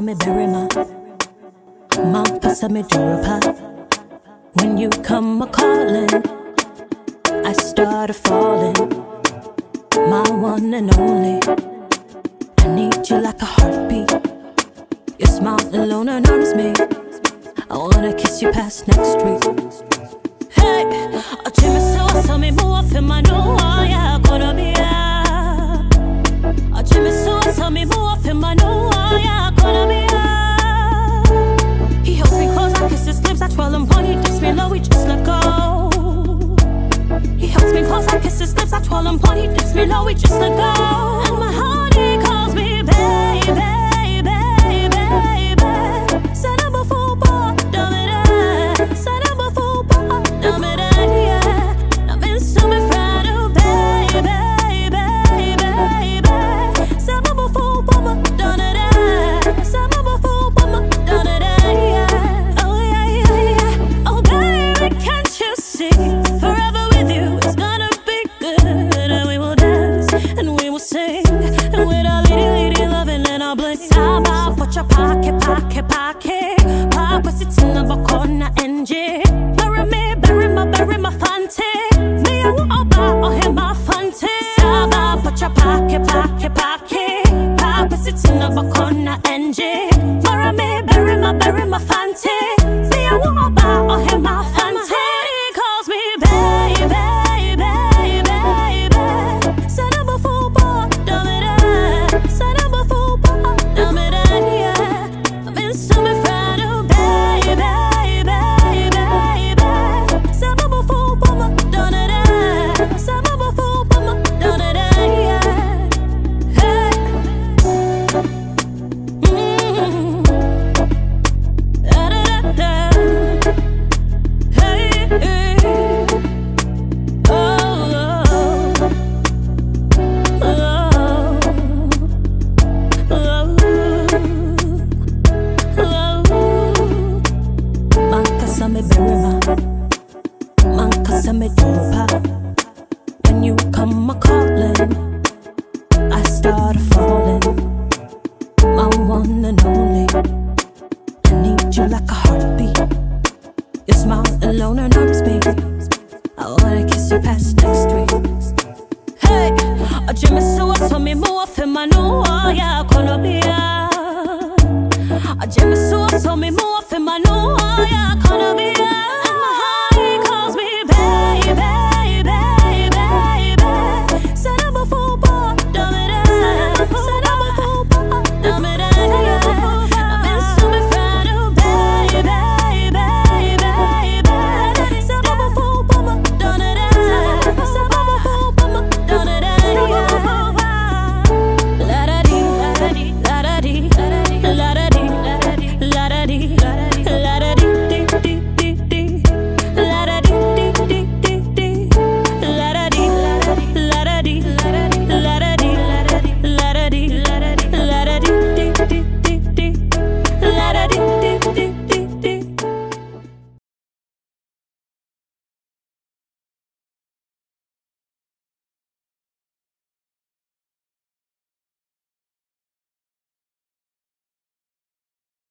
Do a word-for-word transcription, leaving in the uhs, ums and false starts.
me brima, Mankasa me edurupa. When you come a calling, I started falling. My one and only, I need you like a heartbeat. Your smile alone unnerves me. I wanna kiss you past next street. Hey, I dream so I saw me move in my new yeah, gonna be yeah. I dream so I saw me move in my new yeah, gonna be yeah. He holds me close, I kiss his lips, I twirl him when he dips me low, we just let go. He holds me close, I kiss his lips, I twirl him when he dips me low, we just let go. And my heart, he calls me baby. Pocket, pocket, pocket, pop was it in the akono engine. Bury me, bury my, bury my fante. Me I want about or him my fante. Saba, put your pocket, pocket, pocket, pop was it in the akono engine. Bury me, bury my, bury my fante. Me I want about or him my fante. He calls me baby, baby, baby. Said I'm a fool, boy, dumb it up. Said I'm a fool, boy, dumb it up. When you come a calling, I start falling. My one and only, I need you like a heartbeat. Your smile alone unnerves me. I wanna kiss you past next street. Hey, I dream so I saw me move in my new yeah, gonna be yeah. I dream so I saw me move in my new yeah.